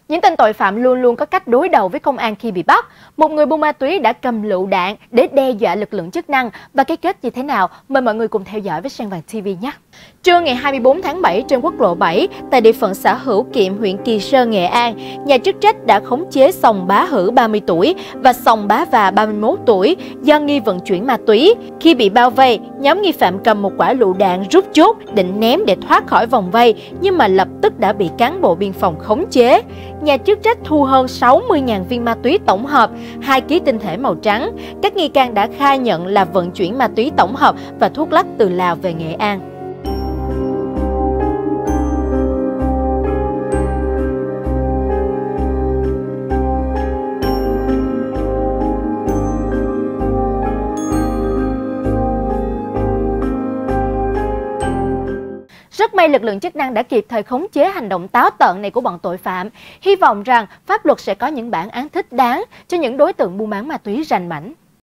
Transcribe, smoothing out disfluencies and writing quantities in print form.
Những tên tội phạm luôn luôn có cách đối đầu với công an khi bị bắt. Một người buôn ma túy đã cầm lựu đạn để đe dọa lực lượng chức năng và cái kết như thế nào? Mời mọi người cùng theo dõi với Sen Vàng TV nhé. Trưa ngày 24 tháng 7 trên quốc lộ 7, tại địa phận xã Hữu Kiệm, huyện Kỳ Sơn, Nghệ An, nhà chức trách đã khống chế Sòng Bá Hử 30 tuổi và Sòng Bá Và 31 tuổi do nghi vận chuyển ma túy. Khi bị bao vây, nhóm nghi phạm cầm một quả lựu đạn rút chốt định ném để thoát khỏi vòng vây, nhưng mà lập tức đã bị cán bộ biên phòng khống chế. Nhà chức trách thu hơn 60.000 viên ma túy tổng hợp, 2 kg tinh thể màu trắng. Các nghi can đã khai nhận là vận chuyển ma túy tổng hợp và thuốc lắc từ Lào về Nghệ An. Rất may lực lượng chức năng đã kịp thời khống chế hành động táo tợn này của bọn tội phạm. Hy vọng rằng pháp luật sẽ có những bản án thích đáng cho những đối tượng buôn bán ma túy rành mãnh.